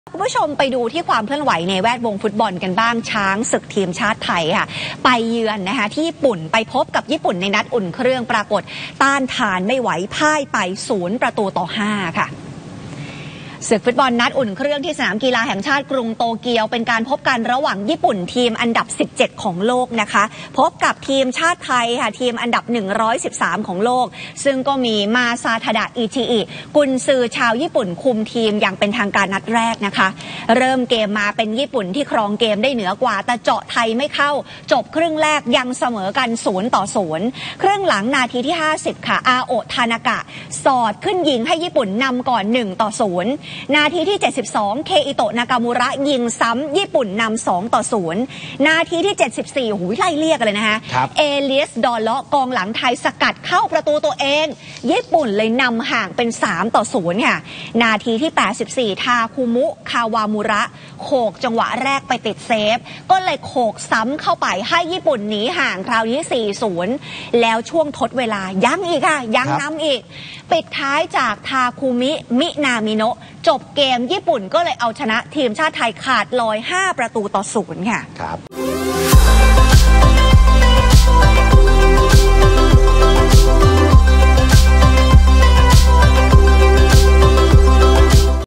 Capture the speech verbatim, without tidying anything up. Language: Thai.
คุณผู้ชมไปดูที่ความเคลื่อนไหวในแวดวงฟุตบอลกันบ้างช้างศึกทีมชาติไทยค่ะไปเยือนนะคะที่ญี่ปุ่นไปพบกับญี่ปุ่นในนัดอุ่นเครื่องปรากฏต้านทานไม่ไหวพ่ายไปศูนย์ประตูต่อห้าค่ะศึกฟุตบอลนัดอุ่นเครื่องที่สนามกีฬาแห่งชาติกรุงโตเกียวเป็นการพบกันระหว่างญี่ปุ่นทีมอันดับสิบเจ็ดของโลกนะคะพบกับทีมชาติไทยค่ะทีมอันดับหนึ่งร้อยสิบสามของโลกซึ่งก็มีมาซาทาดะอิชิอิกุนซือชาวญี่ปุ่นคุมทีมอย่างเป็นทางการนัดแรกนะคะเริ่มเกมมาเป็นญี่ปุ่นที่ครองเกมได้เหนือกว่าแต่เจาะไทยไม่เข้าจบครึ่งแรกยังเสมอกันศูนย์ต่อศูนย์ครึ่งหลังนาทีที่ห้าสิบค่ะอาโอะทานากะสอดขึ้นยิงให้ญี่ปุ่นนำก่อนหนึ่งต่อศูนย์นาทีที่เจ็ดสิบสองเคอิโตะนากามูระยิงซ้ำญี่ปุ่นนำสองต่อศูนย์นาทีที่เจ็ดสิบสี่หูไล่เรียกเลยนะคะเอเลียสดอลเลาะกองหลังไทยสกัดเข้าประตูตัวเองญี่ปุ่นเลยนำห่างเป็นสามต่อศูนย์ค่ะนาทีที่แปดสิบสี่ทาคุมุคาวามุระโขกจังหวะแรกไปติดเซฟก็เลยโขกซ้ำเข้าไปให้ญี่ปุ่นหนีห่างคราวนี้ สี่ศูนย์ แล้วช่วงทดเวลายังอีกค่ะยังนำอีกปิดท้ายจากทาคุมิมินามิโนะจบเกมญี่ปุ่นก็เลยเอาชนะทีมชาติไทยขาดลอยห้าประตูต่อศูนย์ค่ะครับ